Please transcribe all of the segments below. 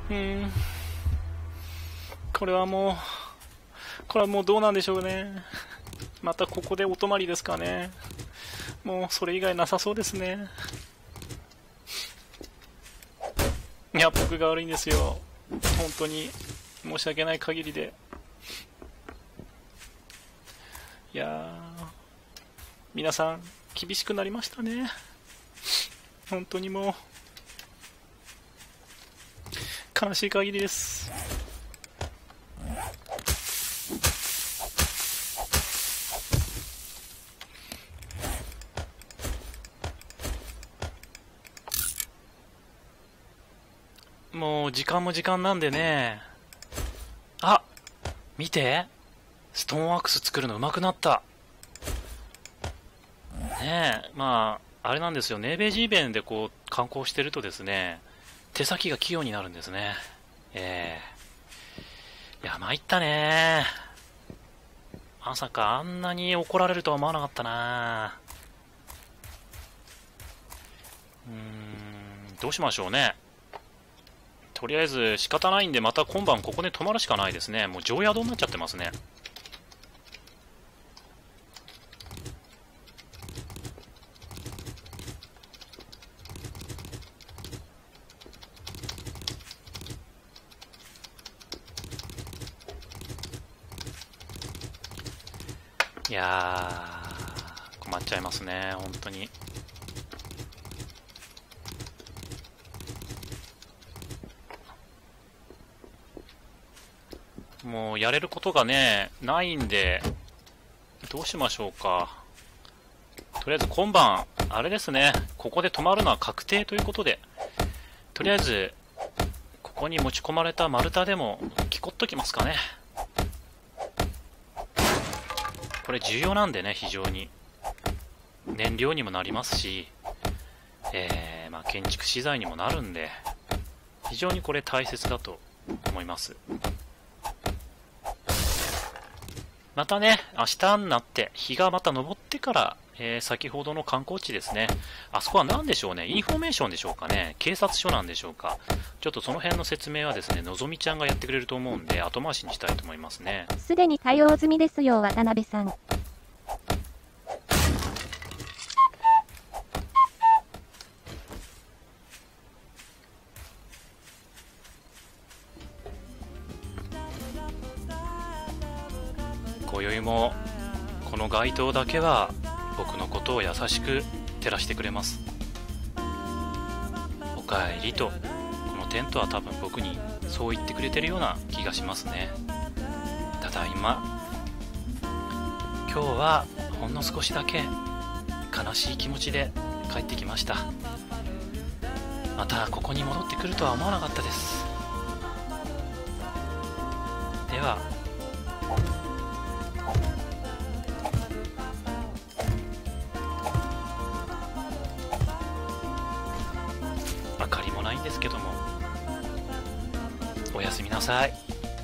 うーん。これはもうどうなんでしょうね。またここでお泊まりですかね。もうそれ以外なさそうですね。いや、僕が悪いんですよ。本当に申し訳ない限りで。いやー、皆さん厳しくなりましたね。本当にもう悲しい限りです。もう時間も時間なんでね。あ、見て、ストーンアックス作るの上手くなった。ねえ、まああれなんですよ、ネーベージーベンでこう観光してるとですね、手先が器用になるんですね。いや、参ったね。まさかあんなに怒られるとは思わなかったな。どうしましょうね。とりあえず仕方ないんで、また今晩ここで泊まるしかないですね。もう常宿になっちゃってますね。いやー、困っちゃいますね、本当に。もうやれることがね、ないんで、どうしましょうか。とりあえず今晩、あれですね、ここで泊まるのは確定ということで、とりあえず、ここに持ち込まれた丸太でも、気こっときますかね。これ重要なんでね、非常に。燃料にもなりますし、まあ、建築資材にもなるんで、非常にこれ大切だと思います。またね、明日になって日がまた昇ってから、先ほどの観光地ですね、あそこは何でしょうね、インフォメーションでしょうかね、警察署なんでしょうか、ちょっとその辺の説明はですね、のぞみちゃんがやってくれると思うんで、後回しにしたいと思いますね。 すでに対応済みですよ、渡辺さん。 今宵もこの街灯だけは僕のことを優しく照らしてくれます。おかえりと、このテントは多分僕にそう言ってくれてるような気がしますね。ただいま。今日はほんの少しだけ悲しい気持ちで帰ってきました。またここに戻ってくるとは思わなかったです。では、明かりもないんですけども、おやすみなさい。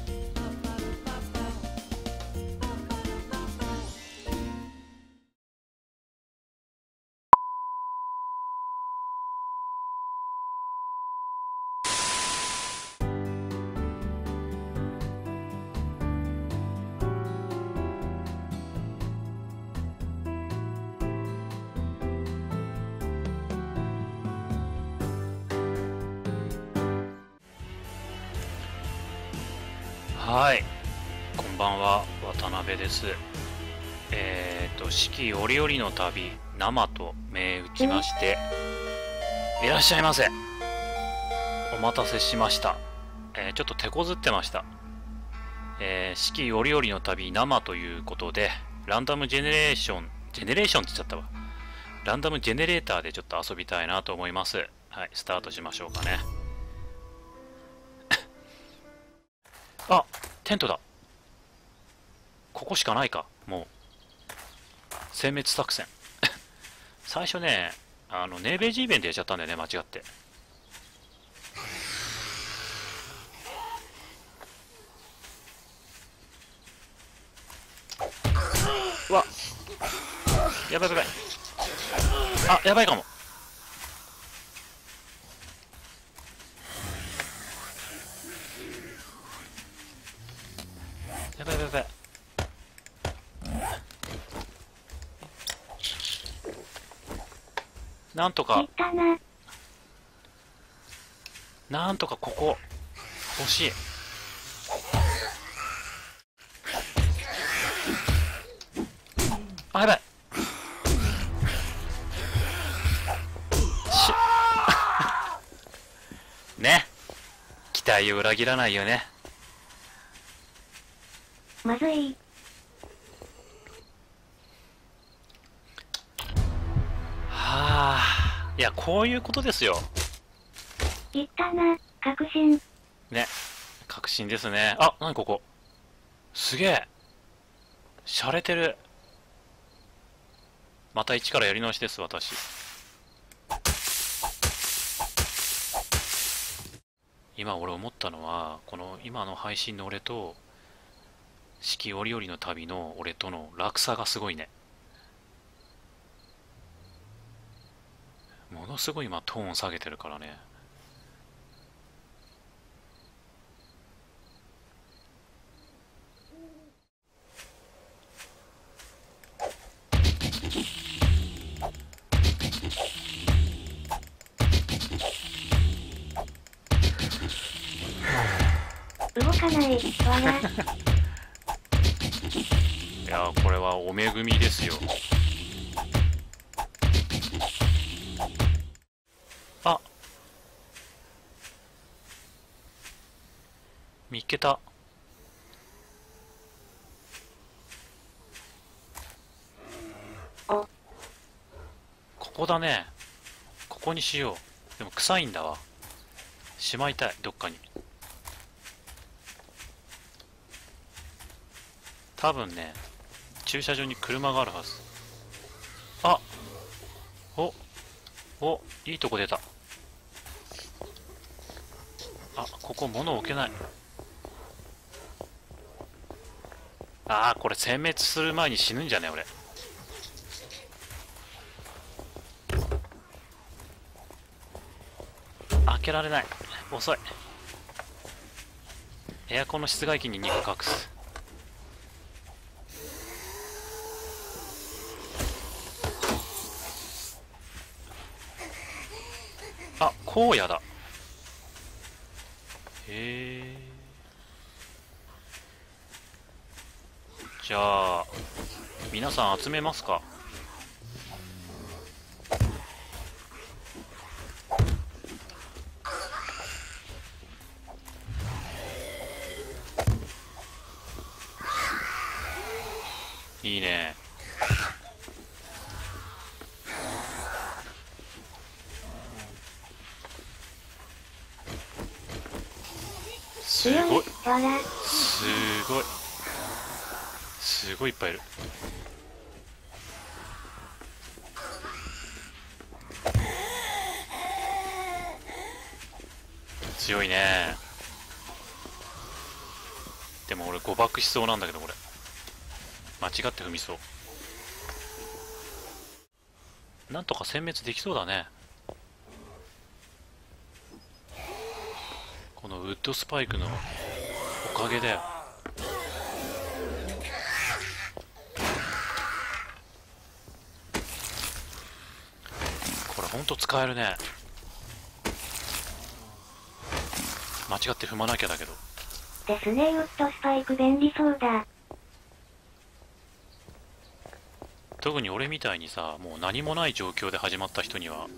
はい、こんばんは、渡辺です。四季折々の旅、生と銘打ちまして、いらっしゃいませ。お待たせしました。ちょっと手こずってました。四季折々の旅、生ということで、ランダムジェネレーションって言っちゃったわ。ランダムジェネレーターでちょっと遊びたいなと思います。はい、スタートしましょうかね。あ、テントだ。ここしかないか、もう。殲滅作戦。最初ね、ネーベージーベンでやっちゃったんだよね、間違って。うわ、やばいやばい。あ、やばいかも。 やばいやばいやばい。なんとかなんとかここ欲しい。あ、やばい。ね、期待を裏切らないよね。 まずい。 はあ、いや、こういうことですよ。 いったな、確信。 ね、確信ですね。あ、なにここ。すげえ。洒落てる。また一からやり直しです、私。今俺思ったのは、この今の配信の俺と、四季折々の旅の俺との落差がすごいね。ものすごい今トーン下げてるからね。 動かない、わら。 いやー、これはお恵みですよ。あ、見っけた。ここだね。ここにしよう。でも臭いんだわ。しまいたい、どっかに。多分ね、駐車場に車があるはず。あ、お、いいとこ出た。あ、ここ物置けない。ああ、これ殲滅する前に死ぬんじゃね俺。開けられない。遅い。エアコンの室外機に肉隠す。あ、荒野だ。へえ。じゃあ皆さん集めますか。いいね。すごいすごいいっぱいいる。強いね。でも俺誤爆しそうなんだけど、これ間違って踏みそう。なんとか殲滅できそうだね。このウッドスパイクのおかげだよ。これほんと使えるね。間違って踏まなきゃだけど。 ですね、ウッドスパイク便利そうだ。 特に俺みたいにさ、もう何もない状況で始まった人には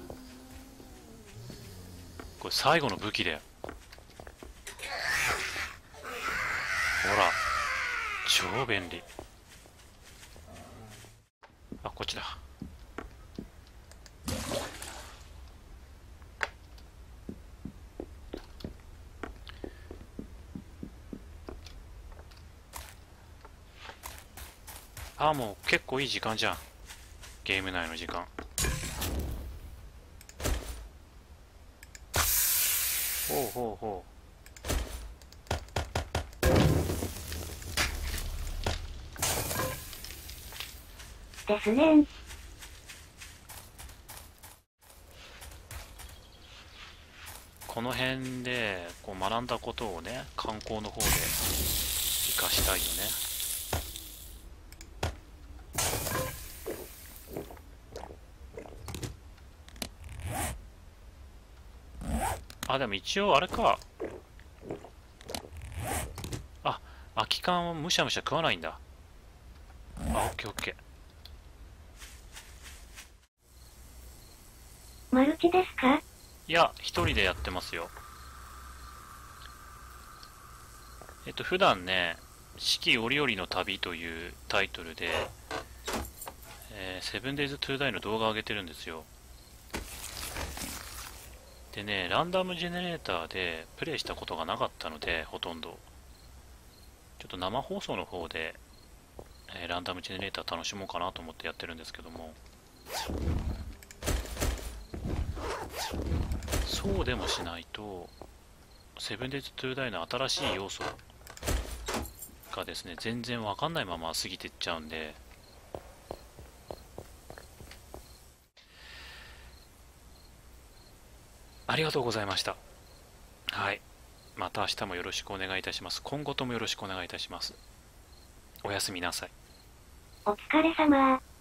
これ最後の武器だよ。ほら、超便利。あ、こっちだ。あ、もう結構いい時間じゃん。ゲーム内の時間。ほうほうほですね。 この辺でこう学んだことをね、観光の方で生かしたいよね。あ、でも一応あれか。あ、空き缶をむしゃむしゃ食わないんだ。あ、オッケーオッケー。 マルチですか？ いや、一人でやってますよ。普段ね、四季折々の旅というタイトルで、セブンデイズトゥーダイの動画を上げてるんですよ。でね、ランダムジェネレーターでプレイしたことがなかったので、ほとんど。ちょっと生放送の方で、ランダムジェネレーター楽しもうかなと思ってやってるんですけども、そうでもしないと、セブンデイズトゥーダイの新しい要素がですね、全然わかんないまま過ぎていっちゃうんで、ありがとうございました。はい。また明日もよろしくお願いいたします。今後ともよろしくお願いいたします。おやすみなさい。 お疲れ様。